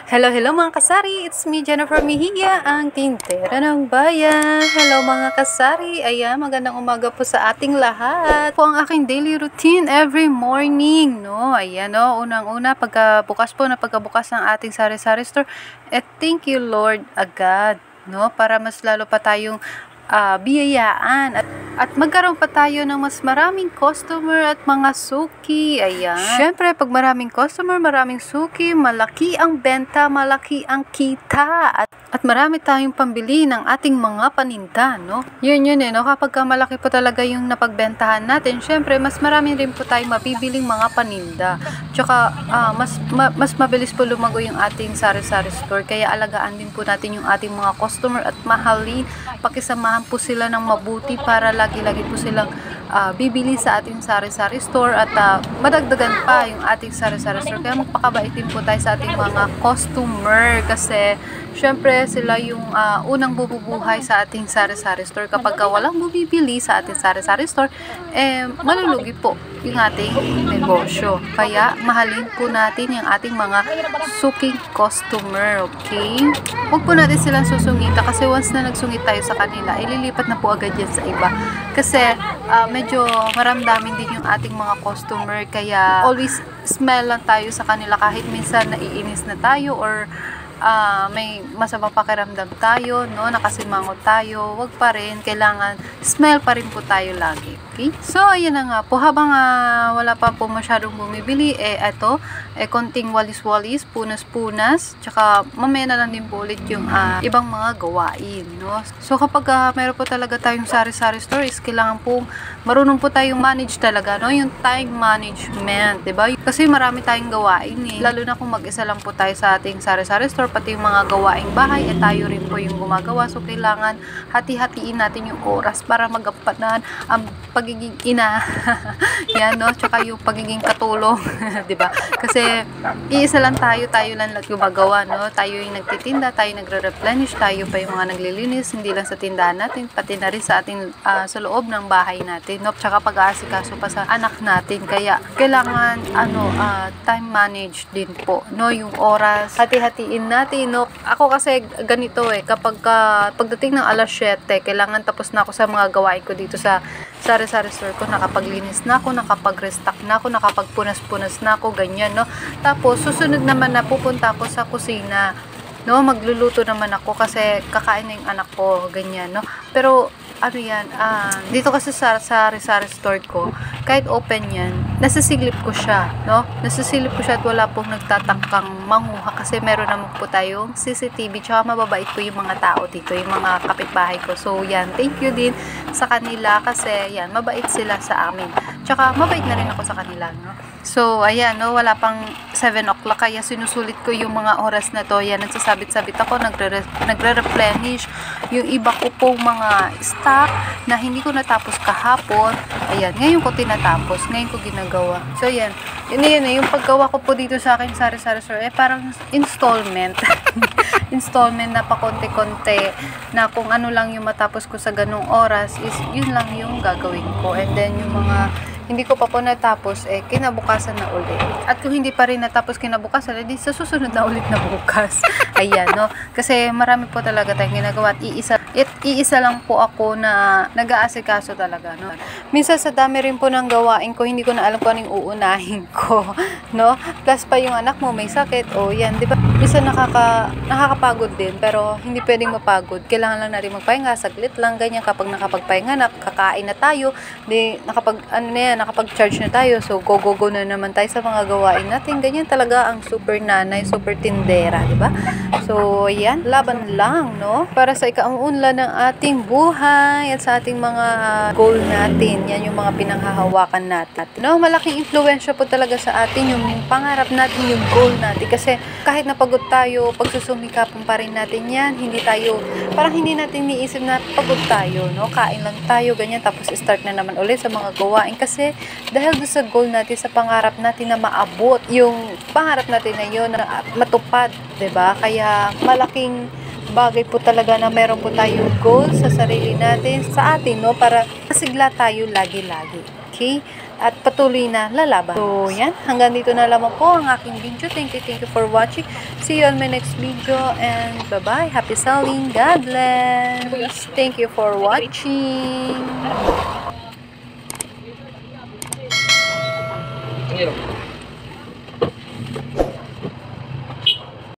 Hello, hello mga kasari! It's me, Jennifer Mejia, ang tindera ng bayan. Hello mga kasari! Ayan, magandang umaga po sa ating lahat. Po ang aking daily routine every morning, no? Ayan, no? Unang-una, pagkabukas ng ating sari-sari store. Thank you, Lord, agad, no? Para mas lalo pa tayong biyayaan at magkaroon pa tayo ng mas maraming customer at mga suki. Ayan. Syempre, pag maraming customer, maraming suki, malaki ang benta, malaki ang kita, at marami tayong pambili ng ating mga paninda, no? Yun, no? Kapag malaki po talaga yung napagbentahan natin, syempre, mas marami rin po tayong mabibiling mga paninda. Tsaka, mas mabilis po lumago yung ating sari-sari store. Kaya alagaan din po natin yung ating mga customer at mahalin. Pakisamahan po sila ng mabuti para lagi-lagi po silang bibili sa ating sari-sari store at madagdagan pa yung ating sari-sari store. Kaya magpakabait din po tayo sa ating mga customer kasi syempre sila yung unang bububuhay sa ating sari-sari store. Kapag walang bumibili sa ating sari-sari store, malulugi po yung ating negosyo. Kaya mahalin po natin yung ating mga suking customer, okay? Huwag po natin silang susungita kasi once na nagsungit tayo sa kanila, ililipat na po agad yan sa iba. Kasi medyo maramdamin din yung ating mga customer, kaya always smell lang tayo sa kanila kahit minsan naiinis na tayo or may masamang pakiramdam tayo, no, nakasimangot tayo, wag pa rin, kailangan smell pa rin po tayo lagi, okay? So, ayan na nga po, habang wala pa po masyadong bumibili, konting walis-walis, punas-punas, tsaka mamaya na lang din po ulit yung ibang mga gawain, no? So, kapag meron po talaga tayong sari-sari store, is kailangan po marunong po tayong manage talaga, no? Yung time management, diba? Kasi marami tayong gawain, lalo na kung mag-isa lang po tayo sa ating sari-sari store, pati yung mga gawaing bahay, tayo rin po yung gumagawa. So, kailangan hati-hatiin natin yung oras para magampanan ang pagiging ina. Yan, no? Tsaka yung pagiging katulong, diba? Kasi, iisa lang tayo lang gumagawa, no? Tayo yung nagtitinda, tayo nagre-replenish, tayo pa yung mga naglilinis, hindi lang sa tindahan natin, pati na rin sa ating sa loob ng bahay natin, no? Tsaka pag-aasikaso pa sa anak natin. Kaya, kailangan, time manage din po, no? Yung oras, hati-hatiin natin, no? Ako kasi ganito kapag pagdating ng alas 7, kailangan tapos na ako sa mga gawain ko dito sa sari-sari store ko, nakapaglinis na ako, nakapag-restock na ako, nakapagpunas-punas na ako, ganyan, no? Tapos, susunod naman na pupunta ako sa kusina, no? Magluluto naman ako kasi kakain na yung anak ko, ganyan, no? Pero, dito kasi sa sari-sari store ko, kahit open yan, nasisilip ko siya, no? Nasisilip ko siya at wala pong nagtatangkang manguha kasi meron naman po tayong CCTV, tsaka mababait po yung mga tao dito, yung mga kapitbahay ko. So, yan, thank you din sa kanila kasi, yan, mabait sila sa amin. Tsaka, mabait na rin ako sa kanila, no? So, ayan, no, wala pang 7 o'clock, kaya sinusulit ko yung mga oras na to. Yan, nagsasabit-sabit ako, nagre-replenish yung iba ko pong mga stock na hindi ko natapos kahapon. Ayan, ngayon ko tinatapos, ngayon ko ginagawa. So, yan, yung paggawa ko po dito sa akin sari-sari store, parang installment. Installment na pa konti-konti, na kung ano lang yung matapos ko sa ganung oras, is yun lang yung gagawin ko. And then, yung mga hindi ko pa po natapos, kinabukasan na ulit. At kung hindi pa rin natapos kinabukasan, edi sa susunod na ulit na bukas. Ayan, no? Kasi marami po talaga tayong ginagawa at iisa lang po ako na nag-aasikaso talaga, no? Minsan sa dami rin po ng gawain ko, hindi ko na alam kung anong uunahin ko, no? Plus pa yung anak mo may sakit, yan, di ba? Minsan nakakapagod din, pero hindi pwedeng mapagod. Kailangan lang natin magpahinga, saglit lang, ganyan. Kapag nakapagpahinga na, kakain na tayo, nakapag-charge na tayo, so go na naman tayo sa mga gawain natin. Ganyan talaga ang super nanay, super tindera, di ba? So, yan, laban lang, no? Para sa ikaunlad ng ating buhay at sa ating mga goal natin. Yan yung mga pinanghahawakan natin. No, malaking impluwensya po talaga sa atin yung pangarap natin, yung goal natin. Kasi kahit napagod tayo, pagsusumikapan pa rin natin yan. Parang hindi natin niisip na pagod tayo, no? Kain lang tayo, ganyan, tapos start na naman ulit sa mga gawain. Kasi dahil doon sa goal natin, sa pangarap natin na maabot, yung pangarap natin na yun, na matupad, 'di ba? Kaya malaking bagay po talaga na meron po tayong goal sa sarili natin, sa atin, no? Para masigla tayo lagi-lagi. Okay? at patuloy na lalaban. So, yan. Hanggang dito na lamang po ang aking video. Thank you for watching. See you on my next video and bye-bye. Happy selling. God bless. Thank you for watching.